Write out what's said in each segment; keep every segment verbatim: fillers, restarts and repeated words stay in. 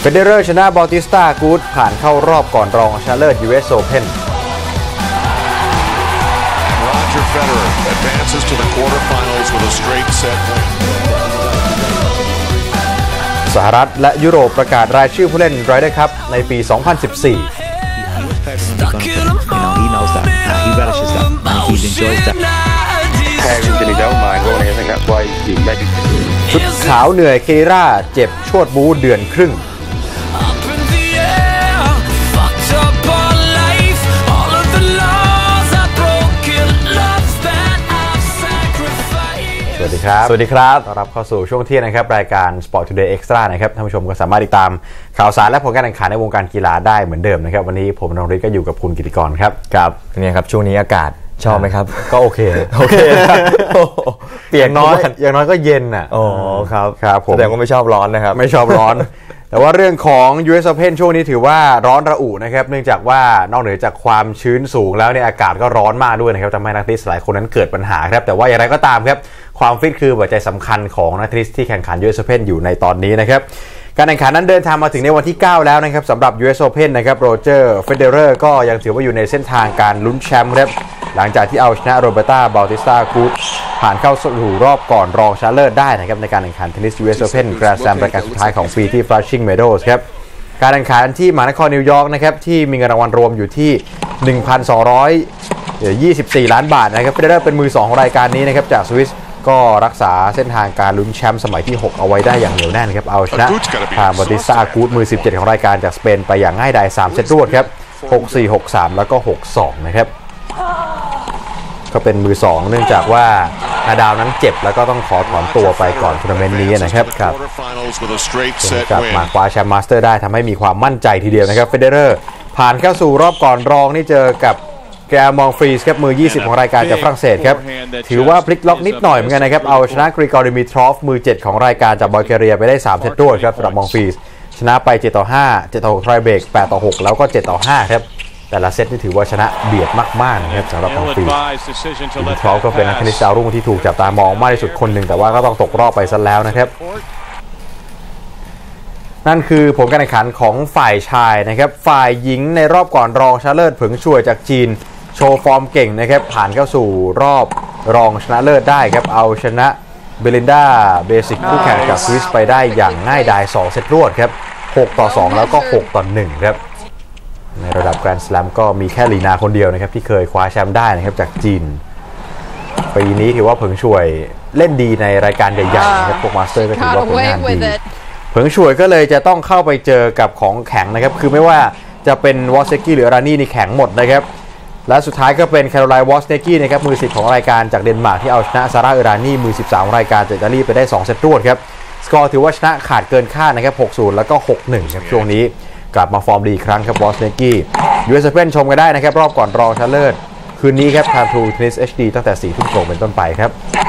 เฟเดเรอร์ชนะบอติสตากูดผ่านเข้ารอบก่อนรองชนะเลิศ ยู เอส Open Roger Federer advances to the quarterfinals with a straight set win. สหรัฐและยุโรปประกาศรายชื่อผู้เล่นไรเดอร์คัพในปี สองพันสิบสี่ ชุดขาวเหนื่อยเคร่าเจ็บชวดบูเดือนครึ่งสวัสดีครับสวัสดีครับต้อนรับเข้าสู่ช่วงเที่ยงนะครับรายการ Sport Today Extra นะครับท่านผู้ชมก็สามารถติดตามข่าวสารและผลการแข่งขันในวงการกีฬาได้เหมือนเดิมนะครับวันนี้ผมนรงฤทธิ์ก็อยู่กับคุณกิติกรครับครับเนี่ยครับช่วงนี้อากาศชอบไหมครับก็โอเคโอเคเปลี่ยนน้อยอย่างน้อยก็เย็นอ่ะอ๋อครับครับผมแสดงว่าไม่ชอบร้อนนะครับไม่ชอบร้อนแต่ว่าเรื่องของ ยู เอส Open ช่วงนี้ถือว่าร้อนระอุนะครับเนื่องจากว่านอกเหนือจากความชื้นสูงแล้วเนี่ยอากาศก็ร้อนมากด้วยนะครับทำให้นักเทนนิสหลายคนนั้นเกิดปัญหาครับแต่ว่าอย่างไรก็ตามครับความฟิตคือปัจจัยสำคัญของนักเทนนิสที่แข่งขัน ยู เอส Open อยู่ในตอนนี้นะครับการแข่งขันนั้นเดินทางมาถึงในวันที่เก้าแล้วนะครับสำหรับ ยู เอส Open นะครับโรเจอร์เฟเดเรอร์ก็ยังถือว่าอยู่ในเส้นทางการลุ้นแชมป์ครับหลังจากที่เอาชนะโรเบร์ตาบาติสตากูดผ่านเข้าสู่รอบก่อนรองชนะเลิศได้นะครับในการแข่งขันเทนนิส ยู เอส Open แกรนด์สแลมรายการสุดท้ายของปีที่ Flushing Meadows ครับการแข่งขันที่มหานครนิวยอร์กนะครับที่มีเงินรางวัลรวมอยู่ที่ หนึ่งพันสองร้อยยี่สิบสี่ ล้านบาทนะครับเฟเดเรอร์เป็นมือสองของรายการนี้นะครับจากสวิสก็รักษาเส้นทางการลุ้นแชมป์สมัยที่หกเอาไว้ได้อย่างเหนียวแน่นครับเอาชนะทางบาติสตากูดมือสิบเจ็ดของรายการจากสเปนไปอย่างง่ายดายสามเซตรวดครับ หกสี่ หกสาม แล้วก็ หกสอง นะครับก็เป็นมือสองเนื่องจากว่านาดาวนั้นเจ็บแล้วก็ต้องขอถอนตัวไปก่อนทัวร์นาเมนต์นี้นะครับครับกลับมาคว้าแชมป์มาสเตอร์ได้ทำให้มีความมั่นใจทีเดียวนะครับเฟเดเรอร์ผ่านเข้าสู่รอบก่อนรองนี่เจอกับแกมองฟรีสครับมือยี่สิบของรายการจากฝรั่งเศสครับถือว่าพลิกล็อกนิดหน่อยเหมือนกันนะครับเอาชนะกริกอร์ดิมิทรอฟมือเจ็ดของรายการจากบัลแกเรียไปได้สามเซตรวดครับสำหรับมองฟรีสชนะไปเจ็ดต่อห้า เจ็ดต่อหกไทรเบรกแปดต่อหกแล้วก็เจ็ดต่อห้าครับแต่ละเซตนี่ถือว่าชนะเบียดมากๆนะครับสำหรับมองฟรีสดิมิทรอฟก็เป็นนักเทนนิสดาวรุ่งที่ถูกจับตามองมากที่สุดคนหนึ่งแต่ว่าก็ต้องตกรอบไปซะแล้วนะครับนั่นคือผลการแข่งขันของฝ่ายชายนะครับฝ่ายหญิงในรอบก่อนรองชนะเลิศเผิงช่วยจากจีนโชว์ฟอร์มเก่งนะครับผ่านเข้าสู่รอบรองชนะเลิศได้ครับเอาชนะเบลินดาเบสิกคู่แข่งจากสวิสไปได้อย่างง่ายดายสองเซตรวดครับหกต่อสองแล้วก็หกต่อหนึ่งครับในระดับแกรนด์สแลมก็มีแค่ลีนาคนเดียวนะครับที่เคยคว้าแชมป์ได้นะครับจากจีนปีนี้ถือว่าเผิงช่วยเล่นดีในรายการใหญ่ๆนะครับพวกมาสเตอร์ก็ถือว่าผลงานดีเผิงช่วยก็เลยจะต้องเข้าไปเจอกับของแข็งนะครับคือไม่ว่าจะเป็นวอสเซกี้หรืออารานี่นี่แข็งหมดนะครับและสุดท้ายก็เป็นแคโรไลน์วอสเนกี้นะครับมือสิบของรายการจากเดนมาร์กที่เอาชนะซาร่าเอรานีมือสิบสามของรายการจากอิตาลีไปได้สองเซตรวดครับสกอร์ถือว่าชนะขาดเกินคาดนะครับหกศูนย์แล้วก็ หกหนึ่ง ครับช่วงนี้กลับมาฟอร์มดีอีกครั้งครับวอสเนกี้ ยู เอส Open ชมกันได้นะครับรอบก่อนรองชนะเลิศคืนนี้ครับทาง True Tennis เอช ดี ตั้งแต่ สี่ทุ่มตรงเป็นต้นไปครับ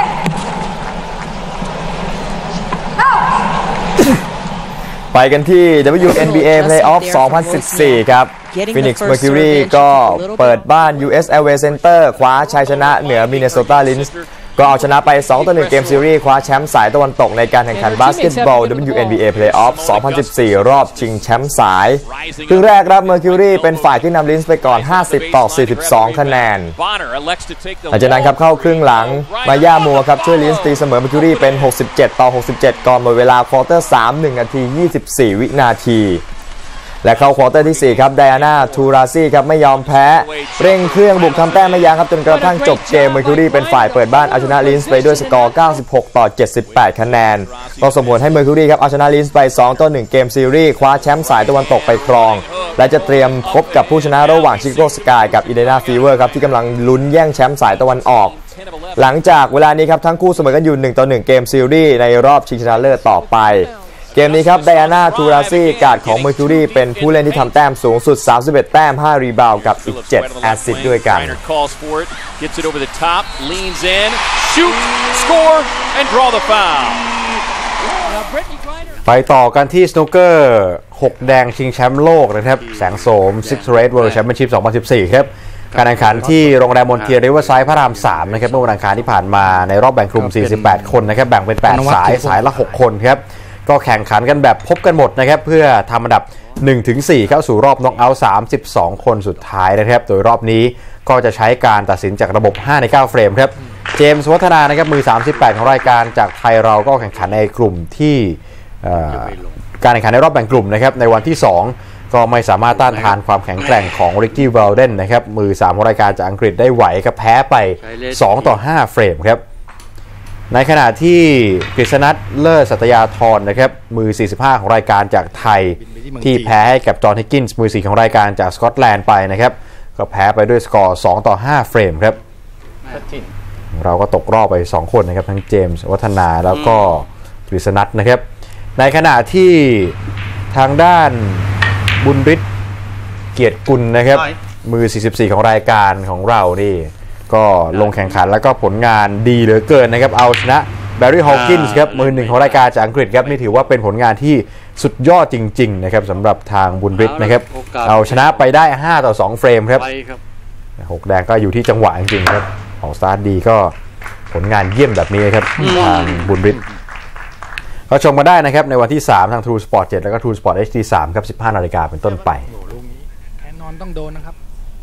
ไปกันที่ ดับเบิลยู เอ็น บี เอ Playoff สองพันสิบสี่ครับ Phoenix Mercury ก็เปิดบ้าน ยู เอส Airways Center คว้าชัยชนะเหนือ Minnesota Lynx ก็เอาชนะไปสองต่อหนึ่งเกมซีรีส์คว้าแชมป์สายตะวันตกในการแข่งขันบาสเกตบอล ดับเบิลยู เอ็น บี เอ Playoff สองพันสิบสี่ รอบชิงแชมป์สายครึ่งแรกครับ Mercury เป็นฝ่ายที่นำ Lynx ไปก่อนห้าสิบต่อสี่สิบสองคะแนนหลังจากนั้นครับเข้าครึ่งหลังมาย่ามัวครับช่วย Lynx ตีเสมอ Mercury เป็นหกสิบเจ็ดต่อหกสิบเจ็ดก่อนหมดเวลาควอเตอร์สาม หนึ่งนาทียี่สิบสี่วินาทีและเข้าควอเตอร์ที่สี่ครับไดอาน่าทูราซี่ครับไม่ยอมแพ้เร่งเครื่องบุกทำแต้มไม่ยั้งครับจนกระทั่งจบเกมเมอร์คิวรีเป็นฝ่ายเปิดบ้านเอาชนะลินส์ไปด้วยสกอร์เก้าสิบหกต่อเจ็ดสิบแปดคะแนนก็ส่งผลให้เมอร์คิวรีครับเอาชนะลินส์ไปสองต่อหนึ่งเกมซีรีส์คว้าแชมป์สายตะวันตกไปครองและจะเตรียมพบกับผู้ชนะระหว่างชิคาโกสกายกับอินเดียนาฟีเวอร์ครับที่กำลังลุ้นแย่งแชมป์สายตะวันออกหลังจากเวลานี้ครับทั้งคู่เสมอกันอยู่หนึ่งต่อหนึ่งเกมซีรีส์ในรอบชิงชนะเลิศต่อไปเกมนี้ครับไดอาน่าทูราซี่การ์ดของเมอร์คิวรีเป็นผู้เล่นที่ทำแต้มสูงสุดสามสิบเอ็ดแต้มห้ารีบาวด์กับอีกเจ็ดแอสซิสต์ด้วยกันไปต่อกันที่สนุกเกอร์หกแดงชิงแชมป์โลกนะครับแสงโสม Six Red World Championship สองพันสิบสี่ครับการแข่งขันที่โรงแรมมอนเทียริเวอร์ไซด์พระรามสามนะครับเมื่อวันอังคารที่ผ่านมาในรอบแบ่งกลุ่มสี่สิบแปดคนนะครับแบ่งเป็นแปดสายสายละหกคนครับก็แข่งขันกันแบบพบกันหมดนะครับเพื่อทำอันดับ หนึ่งถึงสี่ เข้าสู่รอบน็อกเอาท์ สามสิบสอง คนสุดท้ายนะครับโดยรอบนี้ก็จะใช้การตัดสินจากระบบ ห้าในเก้า เฟรมครับเจมส์วัฒนานะครับมือ สามสิบแปด ของรายการจากไทยเราก็แข่งขันในกลุ่มที่การแข่งขันในรอบแบ่งกลุ่มนะครับในวันที่สองก็ไม่สามารถต้านทานความแข็งแกร่งของริกกี้ เวลเดนนะครับมือสามของรายการจากอังกฤษได้ไหวครับแพ้ไปสองต่อห้า เฟรมครับในขณะที่กฤษณัท เลิศสัตยาธรนะครับมือสี่สิบห้าของรายการจากไทยที่แพ้ให้กับจอห์น ฮิกกินส์มือสี่ของรายการจากสกอตแลนด์ไปนะครับก็แพ้ไปด้วยสกอร์สองต่อห้า เฟรมครับเราก็ตกรอบไปสองคนนะครับทั้งเจมส์วัฒนาแล้วก็กฤษณัทนะครับในขณะที่ทางด้านบุญฤทธิ์เกียรติกุลนะครับมือสี่สิบสี่ของรายการของเรานี่ก็ลงแข่งขันแล้วก็ผลงานดีเหลือเกินนะครับเอาชนะแบร์รี่ ฮอลกินส์ครับมือหนึ่งของรายการจากอังกฤษครับนี่ถือว่าเป็นผลงานที่สุดยอดจริงๆนะครับสำหรับทางบุญฤทธิ์นะครับเอาชนะไปได้ห้าต่อสอง เฟรมครับหกแดงก็อยู่ที่จังหวะจริงๆครับของสตาร์ทดีก็ผลงานเยี่ยมแบบนี้ครับทางบุญฤทธิ์ก็ชมมาได้นะครับในวันที่สามทาง True Sport เจ็ดแล้วก็ True Sport เอช ดี สามครับ สิบห้านาฬิกาเป็นต้นไปแน่นอนต้องโดนนะครับ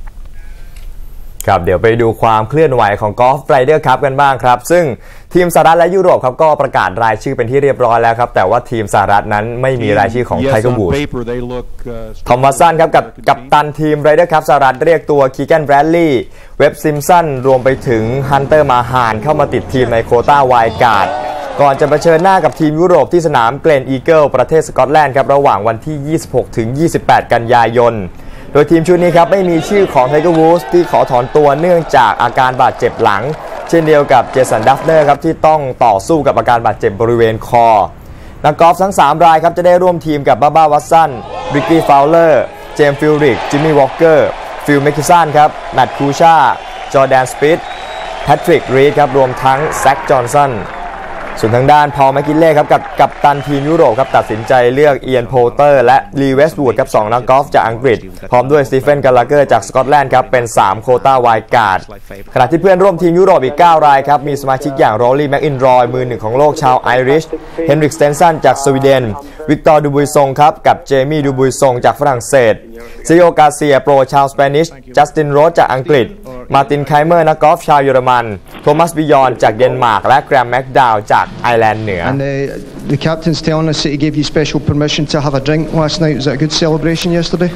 ครับเดี๋ยวไปดูความเคลื่อนไหวของกอล์ฟไรเดอร์คัพกันบ้างครับซึ่งทีมสหรัฐและยุโรปครับก็ประกาศรายชื่อเป็นที่เรียบร้อยแล้วครับแต่ว่าทีมสหรัฐนั้นไม่มีรายชื่อของไทเกอร์วูดส์ทอมวัตสันครับกับกัปตันทีมไรเดอร์คัพสหรัฐเรียกตัวคีแกนแบรดลีย์เว็บซิมสันรวมไปถึงฮันเตอร์มาฮานเข้ามาติดทีมในโควต้าไวล์การ์ดก่อนจะเผชิญหน้ากับทีมยุโรปที่สนามเกรนอีเกิลประเทศสกอตแลนด์ครับระหว่างวันที่ยี่สิบหกถึงยี่สิบแปดกันยายนโดยทีมชุดนี้ครับไม่มีชื่อของไทเกอร์วูดส์ที่ขอถอนตัวเนื่องจากอาการบาดเจ็บหลังเช่นเดียวกับเจสันดัฟเนอร์ครับที่ต้องต่อสู้กับอาการบาดเจ็บบริเวณคอนักกอล์ฟทั้งสามรายครับจะได้ร่วมทีมกับบ้าบ้าวัตสันริกกี้ฟาวเลอร์เจมส์ฟิลริกจิมมี่วอลเกอร์ฟิลเมคิสันครับแมตต์คูชาจอร์แดนสปิทแพทริกรีดครับรวมทั้งแซคจอห์นสันส่วนทางด้านพอลแมคกินเล่ครับกับกัปตันทีมยุโรปครับตัดสินใจเลือกเอียนโพเตอร์และลีเวสต์วูดครับสองนักกอล์ฟจากอังกฤษพร้อมด้วยสตีเฟน กาลาเกอร์จากสกอตแลนด์ครับเป็นสามโควต้าไวล์การ์ดขณะที่เพื่อนร่วมทีมยุโรปอีกเก้ารายครับมีสมาชิกอย่างโรลลี่แมคอินรอยมือหนึ่งของโลกชาวไอริชเฮนริกสเตนสันจากสวีเดนวิกตอร์ดูบุยซงครับกับเจมี่ดูบุยซงจากฝรั่งเศสซิโอกาเซียโปรชาวสเปนิชจัสตินโรสจากอังกฤษมาร์ตินไคเมอร์นักกอล์ฟชาวเยอรมันโทมัสบิยอนจากเดนมาร์กและแกรมแม็กดาวจากไอร์แลนด์เหนือ And uh, the captain's telling us that he gave you special permission to have a drink last night. Was that a good celebration yesterday?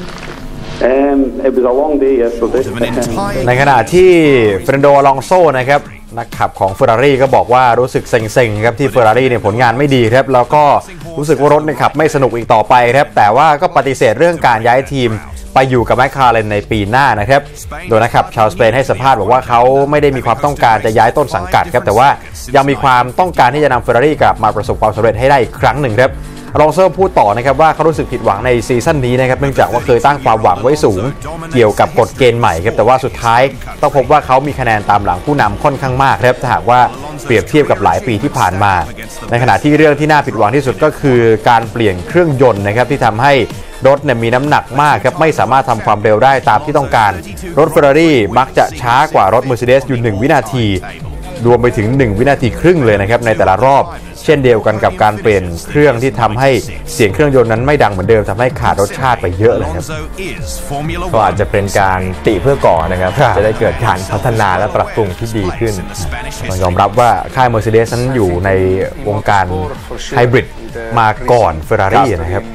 Um, it was a long day yesterday. ในขณะที่เฟรนโด อลองโซนะครับนักขับของเฟอร์รารี่ก็บอกว่ารู้สึกเซ็งๆครับที่เฟอร์รารี่เนี่ยผลงานไม่ดีครับแล้วก็รู้สึกว่ารถเนี่ยขับไม่สนุกอีกต่อไปครับแต่ว่าก็ปฏิเสธเรื่องการย้ายทีมไปอยู่กับแมคลาเรนในปีหน้านะครับโดยนักขับชาวสเปนให้สัมภาษณ์บอกว่าเขาไม่ได้มีความต้องการจะย้ายต้นสังกัดครับแต่ว่ายังมีความต้องการที่จะนำเฟอร์รารี่กลับมาประสบความสำเร็จให้ได้อีกครั้งหนึ่งครับอลองโซ่พูดต่อนะครับว่าเขารู้สึกผิดหวังในซีซั่นนี้นะครับเนื่องจากว่าเคยตั้งความหวังไว้สูงเกี่ยวกับกฎเกณฑ์ใหม่ครับแต่ว่าสุดท้ายต้องพบว่าเขามีคะแนนตามหลังผู้นำค่อนข้างมากครับถ้าหากว่าเปรียบเทียบกับหลายปีที่ผ่านมาในขณะที่เรื่องที่น่าผิดหวังที่สุดก็คือการเปลี่ยนเครื่องยนต์นะครับที่ทำให้รถเนี่ยมีน้ำหนักมากครับไม่สามารถทำความเร็วได้ตามที่ต้องการรถเฟอร์รารี่มักจะช้ากว่ารถ Mercedes อยู่หนึ่งวินาทีรวมไปถึงหนึ่งวินาทีครึ่งเลยนะครับในแต่ละรอบเช่นเดียวกันกับการเปลี่ยนเครื่องที่ทำให้เสียงเครื่องยนต์นั้นไม่ดังเหมือนเดิมทำให้ขาดรสชาติไปเยอะเลยครับก็อาจจะเป็นการติเพื่อก่อนะครับจะได้เกิดการพัฒนาและปรับปรุงที่ดีขึ้นต้องยอมรับว่าค่าย Mercedes นั้นอยู่ในวงการไฮบริดมาก่อน Ferrari นะครับ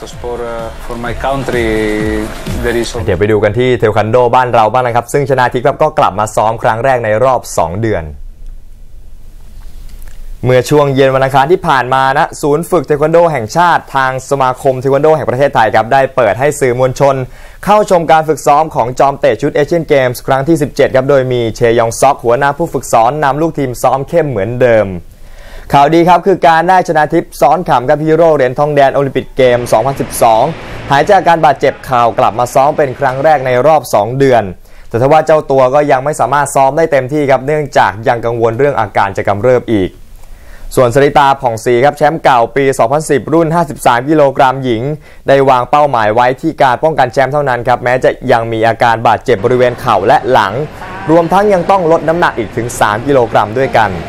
เดี๋ยวไปดูกันที่เทควันโดบ้านเราบ้างนะครับซึ่งชนาทิพย์ครับก็กลับมาซ้อมครั้งแรกในรอบสองเดือนเมื่อช่วงเย็นวันอังคารที่ผ่านมานะศูนย์ฝึกเทควันโดแห่งชาติทางสมาคมเทควันโดแห่งประเทศไทยครับได้เปิดให้สื่อมวลชนเข้าชมการฝึกซ้อมของจอมเตะชุดเอเชียนเกมส์ครั้งที่สิบเจ็ดครับโดยมีเชยองซอกหัวหน้าผู้ฝึกสอนนำลูกทีมซ้อมเข้มเหมือนเดิมข่าวดีครับคือการได้ชนาทิพย์ซ้อนขำกับฮีโร่เหรียญทองแดนโอลิมปิกเกมสองพันสิบสองหายจากการบาดเจ็บเข่ากลับมาซ้อมเป็นครั้งแรกในรอบสองเดือนแต่ทว่าเจ้าตัวก็ยังไม่สามารถซ้อมได้เต็มที่ครับเนื่องจากยังกังวลเรื่องอาการจะกำเริบอีกส่วนสริตาผ่องศรีครับแชมป์เก่าปีสองพันสิบรุ่นห้าสิบสามกิโลกรัมหญิงได้วางเป้าหมายไว้ที่การป้องกันแชมป์เท่านั้นครับแม้จะยังมีอาการบาดเจ็บบริเวณเข่าและหลังรวมทั้งยังต้องลดน้ำหนักอีกถึงสามกิโลกรัมด้วยกัน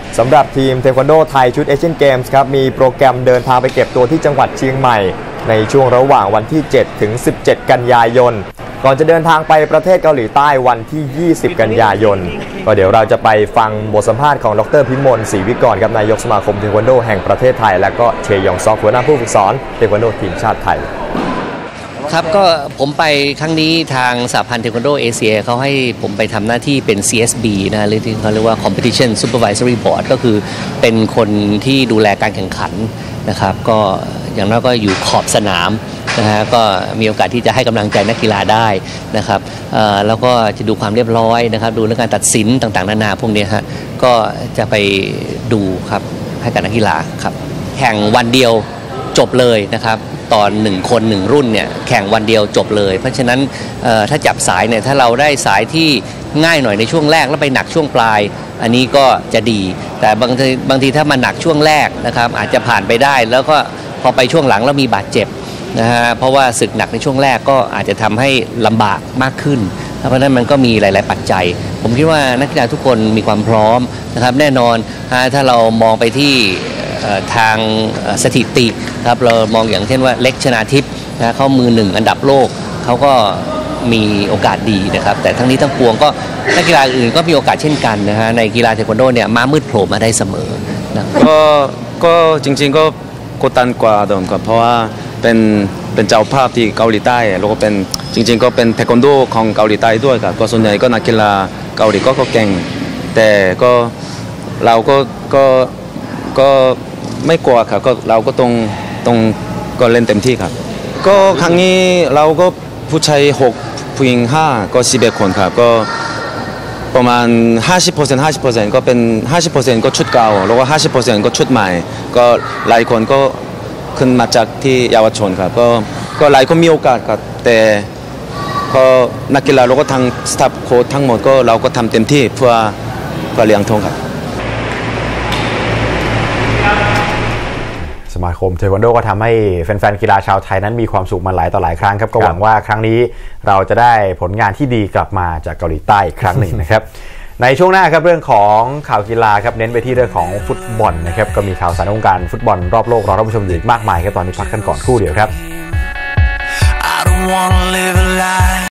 สำหรับทีมเทควันโดไทยชุดเอเชียนเกมส์ครับมีโปรแกรมเดินทางไปเก็บตัวที่จังหวัดเชียงใหม่ในช่วงระหว่างวันที่เจ็ดถึงสิบเจ็ดกันยายนก่อนจะเดินทางไปประเทศเกาหลีใต้วันที่ยี่สิบกันยายนก็เดี๋ยวเราจะไปฟังบทสัมภาษณ์ของดร.พิมลศรีวิกรครับนายกสมาคมเทควันโดแห่งประเทศไทยและก็เชยองซอกหัวหน้าผู้ฝึกสอนเทควันโดทีมชาติไทยครับก็ผมไปครั้งนี้ทางสหพันธ์เทควันโดเอเชียเขาให้ผมไปทำหน้าที่เป็น ซี เอส บี นะหรือที่เขาเรียกว่า Competition Supervisory Board ก็คือเป็นคนที่ดูแลการแข่งขันนะครับก็อย่างน้อยก็อยู่ขอบสนามนะฮะก็มีโอกาสที่จะให้กำลังใจนักกีฬาได้นะครับแล้วก็จะดูความเรียบร้อยนะครับดูเรื่องการตัดสินต่างๆนานาพวกนี้ฮะก็จะไปดูครับให้กับนักกีฬาครับแข่งวันเดียวจบเลยนะครับตอนหนึ่งคนหนึ่งรุ่นเนี่ยแข่งวันเดียวจบเลยเพราะฉะนั้นถ้าจับสายเนี่ยถ้าเราได้สายที่ง่ายหน่อยในช่วงแรกแล้วไปหนักช่วงปลายอันนี้ก็จะดีแต่บางทีบางทีถ้ามาหนักช่วงแรกนะครับอาจจะผ่านไปได้แล้วก็พอไปช่วงหลังแล้วมีบาดเจ็บนะฮะเพราะว่าศึกหนักในช่วงแรกก็อาจจะทำให้ลำบากมากขึ้นเพราะฉะนั้นมันก็มีหลายๆปัจจัยผมคิดว่านักกีฬาทุกคนมีความพร้อมนะครับแน่นอนถ้าเรามองไปที่ทางสถิติครับเรามองอย่างเช่นว่าเล็กชนาทิพย์นะเขามือหนึ่งอันดับโลกเขาก็มีโอกาสดีนะครับแต่ทั้งนี้ทั้งปวงก็นักกีฬาอื่นก็มีโอกาสเช่นกันนะฮะในกีฬาเทควันโดเนี่ยม้ามืดโผล่มาได้เสมอนะก็ก็จริงๆก็กดดันกว่าเดิมครับเพราะว่าเป็นเป็นเจ้าภาพที่เกาหลีใต้แล้วก็เป็นจริงๆก็เป็นเทควันโดของเกาหลีใต้ด้วยครับก็ส่วนใหญ่ก็นักกีฬาเกาหลีก็เก่งแต่ก็เราก็ก็ก็ไม่กลัวครับก็เราก็ต้องต้องก็เล่นเต็มที่ครับก็ครั้งนี้เราก็ผู้ชายหกผู้หญิงห้าก็สิบเอ็ดคนครับก็ประมาณ ห้าสิบเปอร์เซ็นต์ ห้าสิบเปอร์เซ็นต์ ก็เป็น ห้าสิบเปอร์เซ็นต์ ก็ชุดเก่าแล้วก็ ห้าสิบเปอร์เซ็นต์ ก็ชุดใหม่ก็หลายคนก็ขึ้นมาจากที่เยาวชนครับก็ก็หลายคนมีโอกาสครับแต่ก็นักกีฬาเราก็ทางสตาฟโค้ชทั้งหมดก็เราก็ทำเต็มที่เพื่อเพื่อเลี้ยงทองครับสมาคมเทควันโดก็ทำให้แฟนๆกีฬาชาวไทยนั้นมีความสุขมาหลายต่อหลายครั้งครับก็หวังว่าครั้งนี้เราจะได้ผลงานที่ดีกลับมาจากเกาหลีใต้อีกครั้งหนึ่งนะครับในช่วงหน้าครับเรื่องของข่าวกีฬาครับเน้นไปที่เรื่องของฟุตบอลนะครับก็มีข่าวสารวงการฟุตบอลรอบโลกรอท่านผู้ชมอยู่อีกมากมายครับตอนนี้พักกันก่อนครู่เดียวครับ